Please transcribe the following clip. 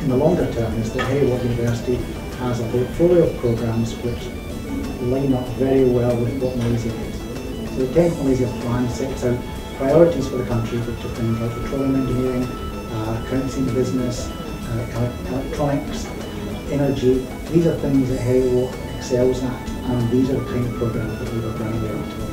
in the longer term is that Heriot University has a portfolio of programmes which line up very well with what Malaysia is. So the 10th Malaysia Plan sets out priorities for the country, which are things like petroleum engineering, accountancy and business, electronics, energy. These are things that Heriot excels at, and these are the kind of programmes that we were bringing out.